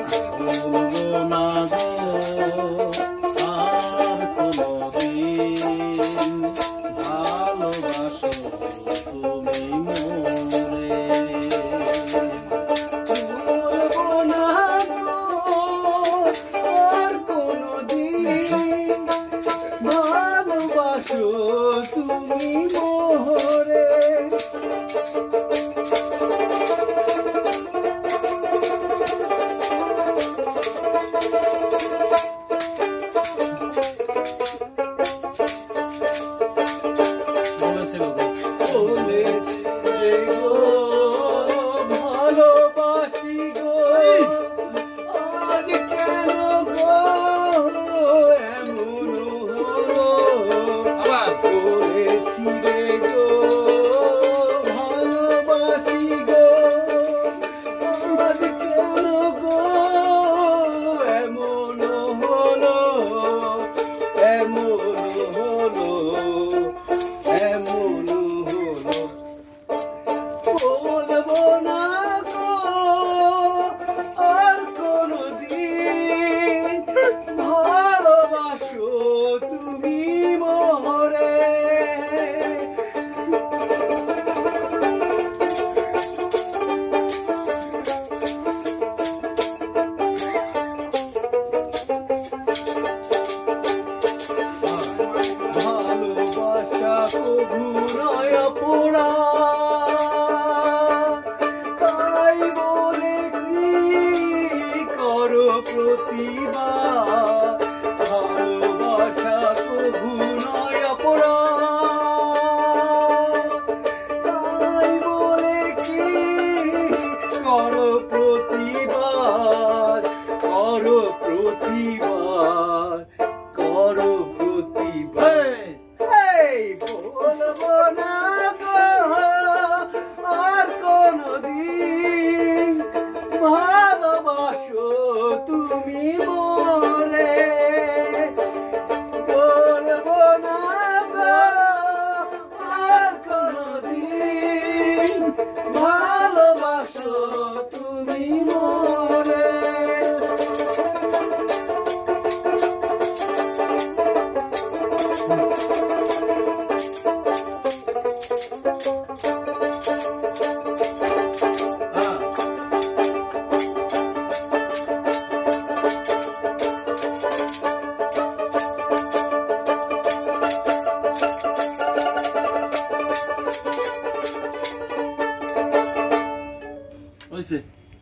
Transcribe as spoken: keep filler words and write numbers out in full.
বলবো না গো আর কোনদিন ভালোবাসো তুমি মোরে। বলবো না গো আর কোনদিন ভালোবাসো তুমি মোরে। ভালোবাসি গো আজ কেন গো এমন হলো, বলেছি রে গো ভালোবাসি গো আজ কেন গো এমন হলো, এমন হলো, এমন হলো। বলবো না গো আর কোনদিন ভালোবাসো তুমি মোরে। ভালোবাসা কভু নয় পোড়া, তাই বলে কি করো প্রতিবাদ। ভালোবাসা কভু নয় পোড়া, তাই বলে কি করো প্রতিবাদ, করো প্রতিবাদ, করো প্রতিবাদ। এই বলবো না গো আর কোনদিন ভালোবাসো তুমি মোরে। বলবো না গো আর কোনদিন ভালোবাসো তুমি।